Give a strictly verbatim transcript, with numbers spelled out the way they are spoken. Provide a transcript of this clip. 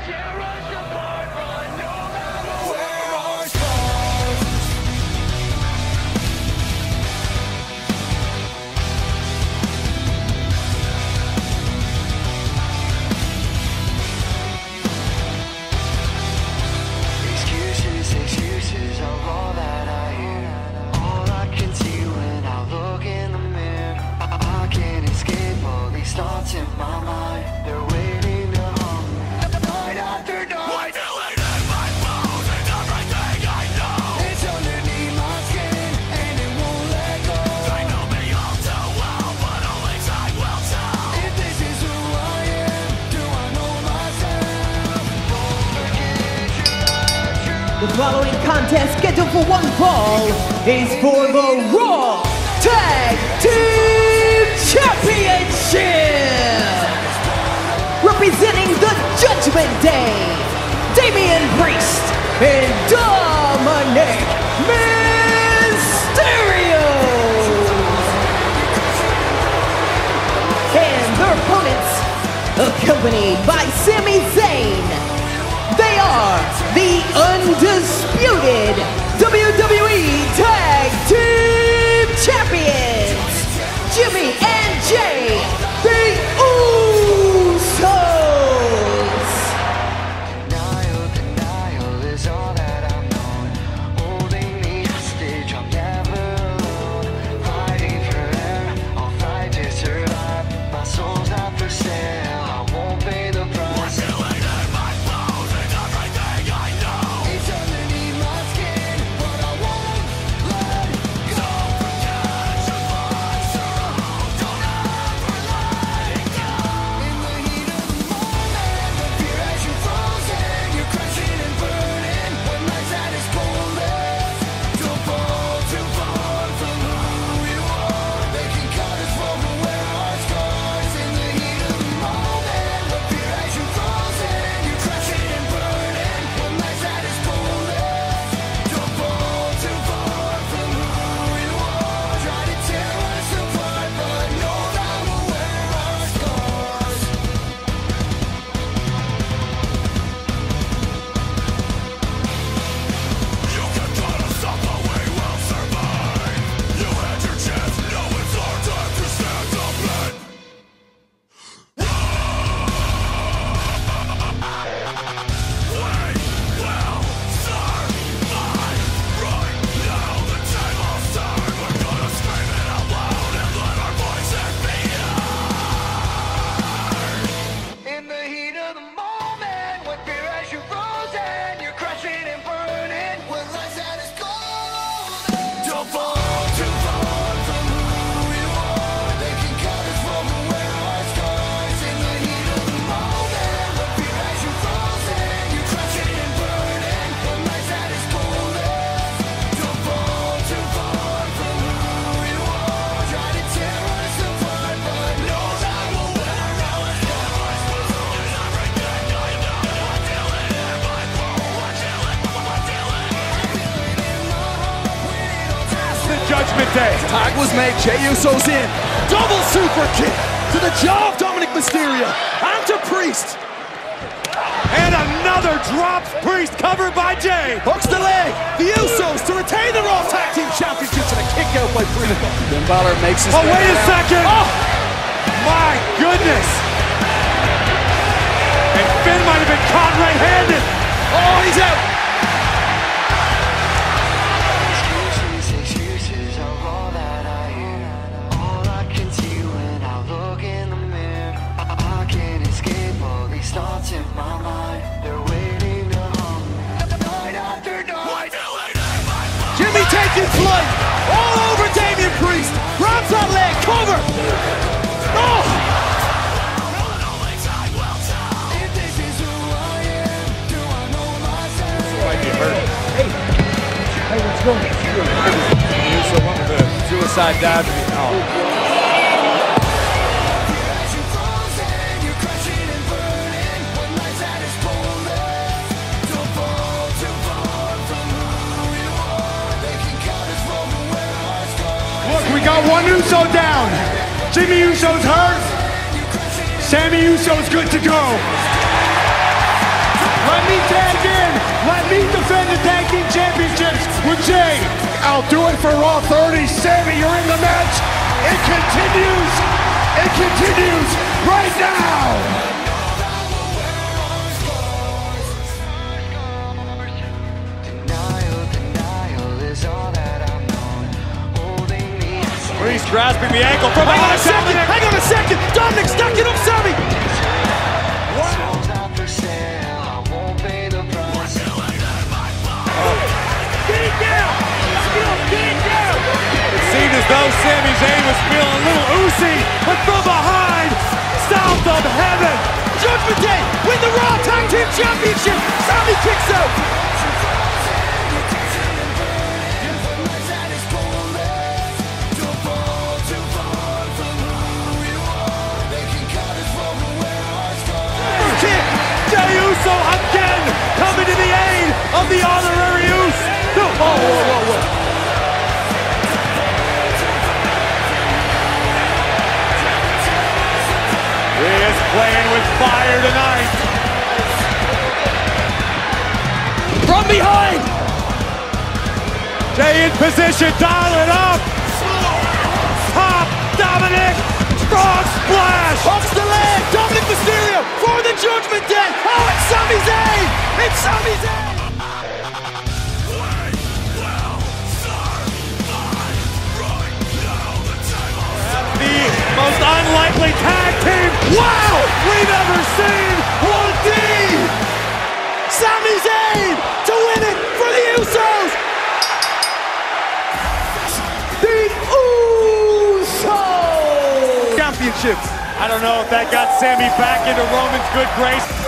The following contest scheduled for one fall is for the Raw Tag Team Championship! Representing the Judgment Day, Damian Priest and Dominic Mysterio! And their opponents, accompanied by Sami Zayn. They are the undisputed W W E Tag Team Champions, Jimmy and Jay, the Usos! Denial, denial is all that I've known. Holding me hostage, I'm never alone. Fighting for air, I'll fight to survive. My soul's not for sale, I won't pay the price. Judgment Day. Tag was made, Jey Uso's in. Double super kick to the jaw of Dominic Mysterio. Onto Priest. And another drop. Priest covered by Jey. Hooks the leg. The Usos to retain the Raw Tag Team Championships and a kick out by Priest. Finn Balor makes his Oh, wait a down. second. Oh, my goodness. And Finn might have been caught red-handed. Oh, he's out. In my mind, they're waiting to hum night after night. Jimmy taking flight all over Damian Priest. Grabs that leg, cover. Oh! If this is who I am, do I know myself? Might be hurt. Hey, hey, what's going on? Uso wanted the suicide dive. Oh. We got one Uso down. Jimmy Uso's hurt. Sami Uso's good to go. Let me tag in. Let me defend the tag team championships with Jay. I'll do it for Raw thirty. Sammy, you're in the match. It continues. It continues right now. Priest grasping the ankle from behind. Hang on a second! Hang on a second! Dominic, stack it up, Sammy! It seemed as though Sami Zayn was feeling a little oozy, but from behind, south of heaven, Judgment Day win the Raw Tag Team Championship! Sammy kicks out! Jey Uso again coming to the aid of the honorary Usos. No, whoa, whoa, whoa, whoa. He is playing with fire tonight. From behind! Jey in position, dial it up. Top, Dominic, frog splash. Hooks the leg! Dominic Mysterio for the Judgment Day! Oh, it's Sami Zayn! It's Sami Zayn! The most unlikely tag team, wow, we've ever seen. one D! Sami Zayn to win it for the Usos! The Usos! Championship. I don't know if that got Sami back into Roman's good grace.